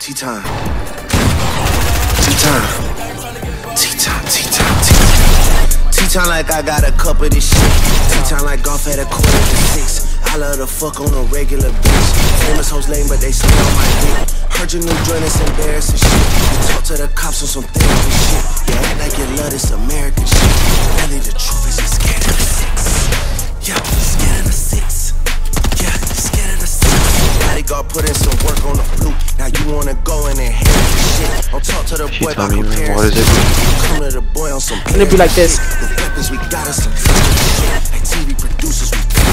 T-time. T-time. T-time, T-time, T-time. T-time like I got a cup of this shit. T-time like golf at 5:45. I love to fuck on a regular bitch. Famous hoes lame, but they stay on my dick. Heard your new joint is embarrassing shit. You talk to the cops on some therapy shit. You act like you love this American shit. Really the truth is you're scared of the six. Yeah, scared of the six. Yeah, scared of the six. Bodyguard put in some work on the flute. Now you wanna go in and hit the shit. Don't talk to the boy about comparison. What is it? Come to the boy on some. Can it be like this? The weapons we got us some shit. Like TV producers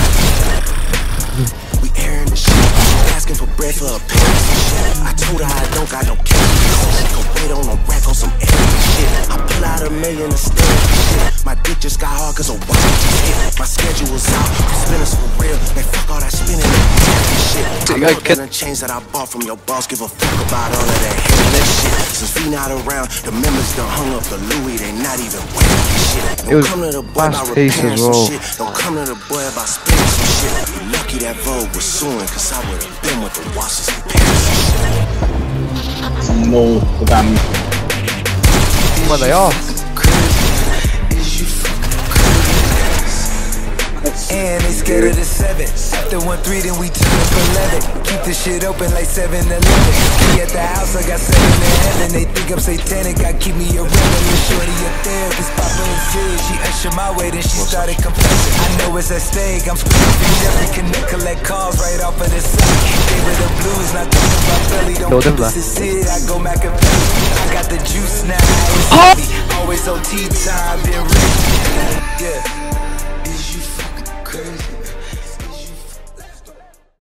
we airing the shit. Asking for bread for a parents and shit. I told her I don't got no cash. She gon' wait on a rack on some arrogant shit. I pull out $1 million to stare at the shit. My dick just got hard cause a watch just hit. My schedule's out, spinners for real. Man, fuck all that spinning and shit. I'm working the chains that I bought from your boss. Give a fuck about all of that hairless shit. Since we not around, the members done hung up the Louis. They not even wearing this shit. Don't come to the boy about repairing some shit. Don't come to the boy about spinning some shit. You lucky that Vogue was suing, cause I would've been with the Wasses and Paris and shit. No, damn. Well, they are. And they scared of the 7. After 1-3, then we turn up 11. Keep the shit open like 7-11. Be at the house, I got 7 in heaven. They think I'm satanic, I keep me a rebel. Shorty a therapist, Papa and Sid. She ushered my way, then she started confessing. I know it's at stake, I'm screaming for Jeffrey. Connect, collect calls right off of the side. Gave her the blues, not talking about belly. Don't keep this is Sid, I go Machiavelli. I got the juice now, always on tea time, been rich. Yeah.